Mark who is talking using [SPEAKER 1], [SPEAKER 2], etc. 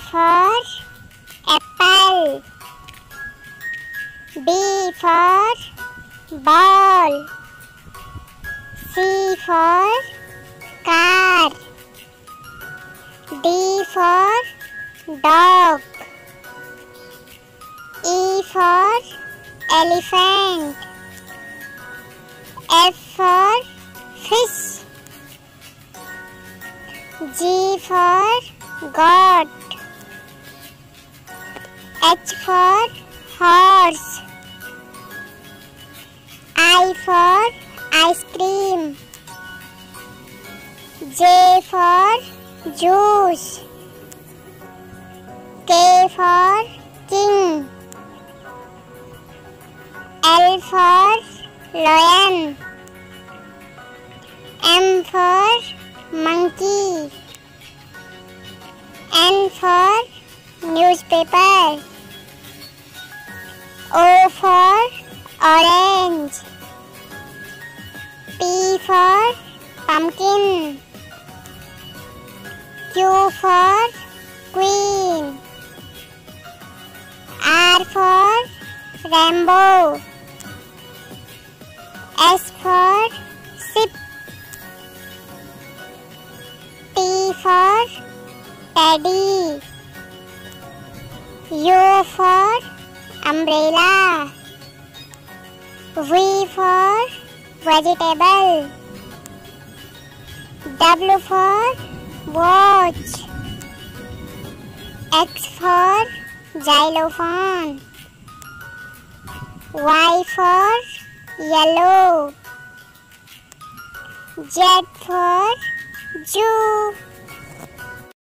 [SPEAKER 1] for apple. B for ball. C for car. D for dog. E for elephant. F for fish. G for goat. H for horse. I for ice cream. J for juice. K for king. L for lion. M for monkey. N for newspaper. O for orange. P for pumpkin. Q for queen. R for rainbow. S for ship. T for teddy. U for umbrella. V for vegetable. W for watch. X for xylophone. Y for yellow. Z for zoo.